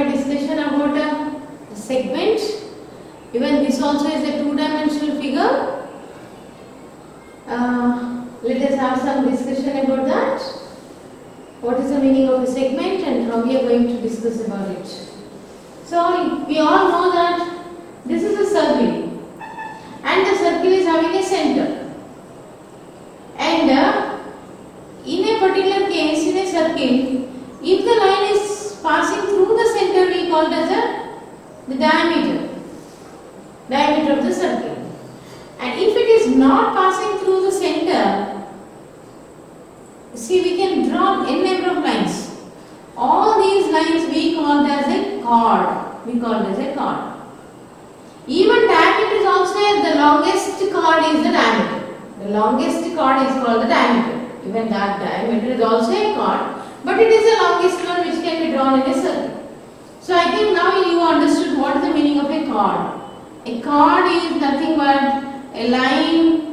a discussion about a segment. Even this also is a two-dimensional figure. Let us have some discussion about that. What is the meaning of a segment and how we are going to discuss about it. So we all know that this is a circle and the circle is having a center. And in a particular case, in a circle, if the line is passing through the center, we call it as the diameter of the circle. And if it is not passing through the center, see, we can draw n number of lines. All these lines we call as a chord. We call it as a chord. Even tangent is also the longest chord is the diameter. The longest chord is called the diameter. Even that diameter is also a chord, but it is the longest one which can be drawn in a circle. So I think now you understood what is the meaning of a chord. A chord is nothing but a line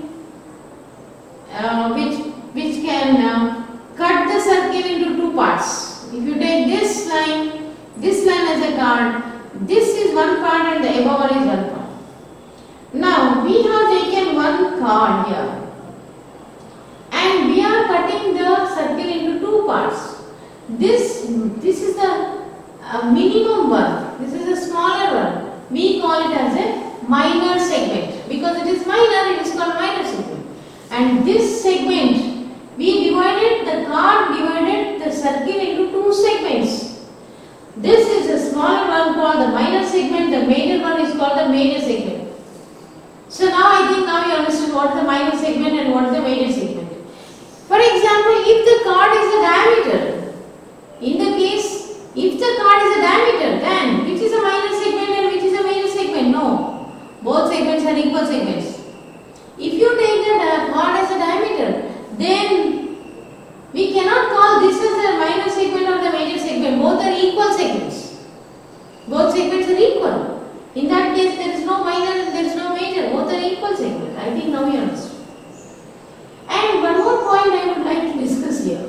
which can cut the circle into two parts. If you take this line as a chord, this is one part and the above one is one part. Now we have taken one chord here and we are cutting the circle into two parts. This is the minimum one. This is a smaller one. We call it as a minor segment because it is minor. It is called minor segment. And this segment, we divided the chord divided the circle into two segments. This is a smaller one called the minor segment. The major one is called the major segment. So now I think now you understood what is the minor segment and what is the major segment. For example, if the chord is a diameter, in the case, if the chord is a diameter, then which is a minor segment and which is a major segment? No. Both segments are equal segments. If you take the chord as a diameter, then we cannot call this as a minor segment or the major segment. Both are equal segments. Both segments are equal. In that case, there is no minor and there is no major. Both are equal segments. I think now you understand. And one more point I would like to discuss here.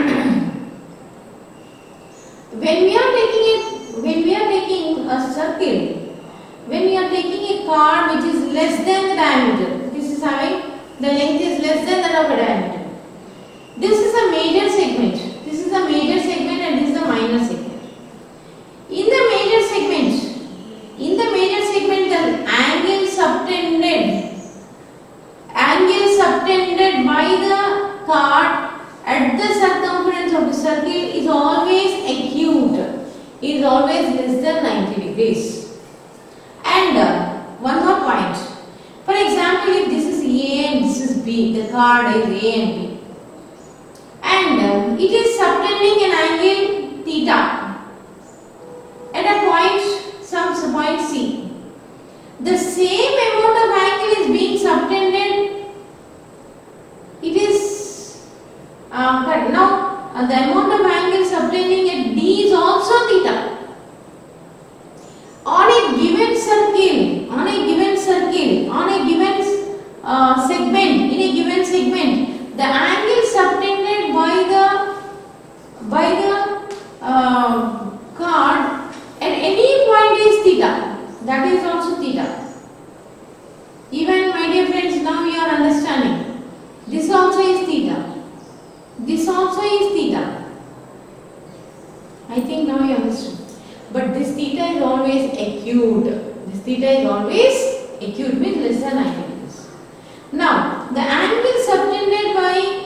When we are taking a circle, when we are taking a chord which is less than the diameter, this is having the length is less than that of a diameter. This is a major segment. This is a major segment and this is a minor segment. In the major segment, the angle subtended by the chord at the circumference of the circle is always acute. It is always less than 90 degrees. And one more point. For example, if this is A and this is B, the chord is A and B. And it is subtending an angle theta at a point, some point C. The same amount of angle is being subtended. It is cut. Now the amount of angle subtending at D is also theta. On a given circle, on a given segment, in a given segment, the angle subtended by the chord at any point is theta. That is also theta. Even my dear friends, now you are understanding. This also is theta. This also is theta. I think now you understand. But this theta is always acute. This theta is always acute, means less than 90 degrees. Now, the angle subtended by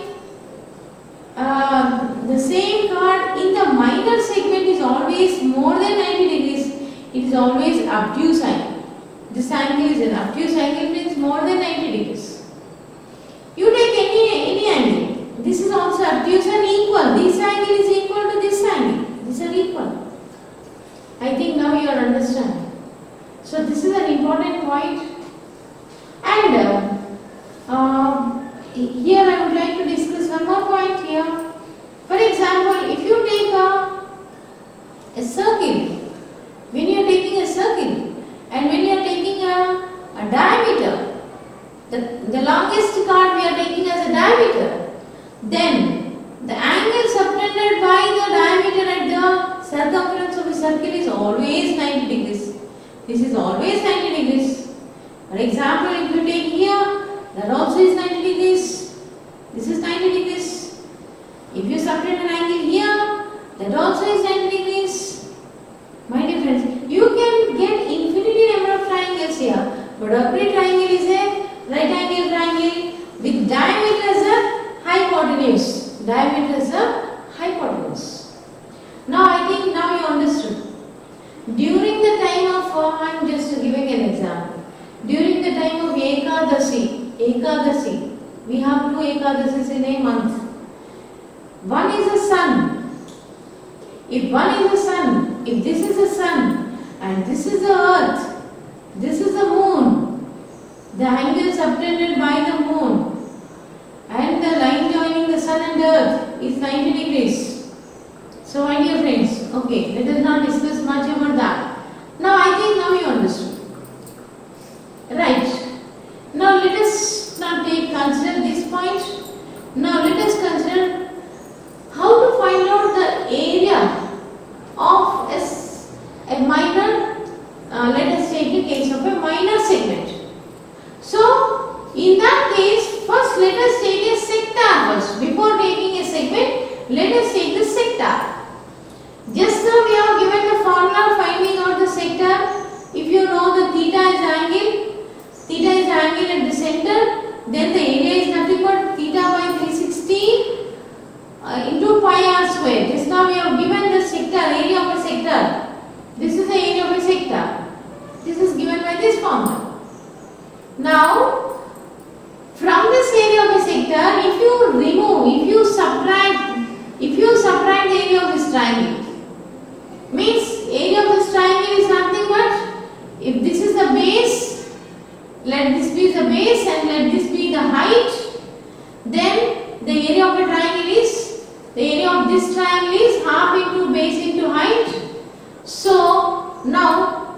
the same chord in the minor segment is always more than 90 degrees. It is always obtuse angle. This angle is an obtuse angle, means more than 90 degrees. You take any angle. This is also obtuse and equal. This angle is equal to this angle. These are equal. I think now you are understanding. So this is an important point. And here I would like to discuss one more point here. For example, if you take a circle, when you are taking a circle and when you are taking a diameter, the longest chord we are taking as a diameter, then the angle subtended by the diameter at the circumference of the circle is always 90 degrees. This is always 90 degrees. For example, if you take here, that also is 90 degrees. This is 90 degrees. If you subtend an angle here, that also is 90 degrees. My dear friends, you can get infinity number of triangles here, but every triangle is a right angle triangle with diameter as a hypotenuse. Diameter as a hypotenuse. Now I think now you understood. During the time of, I am just giving an example. During the time of Ekadasi, we have 2 Ekadasis in a month. One is the sun. If one is the sun, if this is the sun and this is the earth, this is the moon, the angle subtended by the moon and the line joining the sun and earth is 90 degrees. So my dear friends, okay, let us not discuss much about that. Now I think now you understood. Right. Now let us not consider this point. Now let us consider how to find out the area of a minor, let us take a case of a minor segment. So in that case, first let us take a sector first. Before taking a segment, let us take the sector. Just now we have given the formula finding out the sector. If you know the theta is angle at the center, then the area is nothing but theta by 360 into pi r square. Just now we have given the sector, area of a sector. This is the area of a sector. This is given by this formula. Now, from this area of a sector, if you subtract the area of this triangle, means area of this triangle is nothing but, if this is the base, let this be the base and let this be the height, then the area of a triangle is, the area of this triangle is half into base into height. So now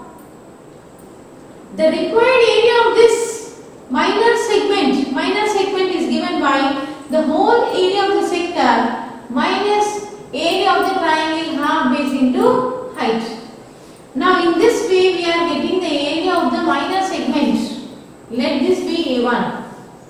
the required area of this minor segment is given by the whole area of the sector minus area of the triangle half base into height. Now in this way we are getting the area of the minor segment. Let this be A1.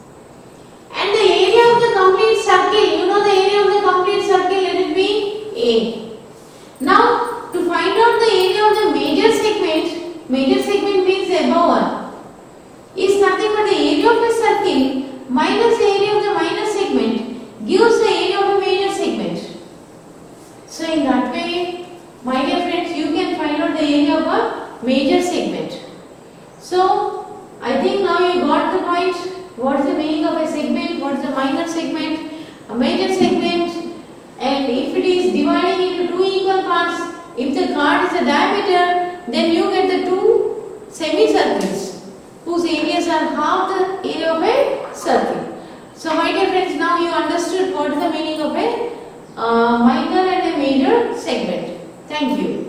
And the area of the complete circle, you know the area of the complete circle, let it be A. Now to find out the area of the major segment means the above one, is nothing but the area of a circle minus the area of the minor segment gives the area of a major segment. So in that way, my dear friends, you can find out the area of a major segment. So I think now you got the point. What is the meaning of a segment? What is the minor segment? A major segment. And if it is dividing into 2 equal parts, if the chord is a diameter, then you get the 2 semicircles whose areas are half the area of a circle. So my dear friends, now you understood what is the meaning of a minor and a major segment. Thank you.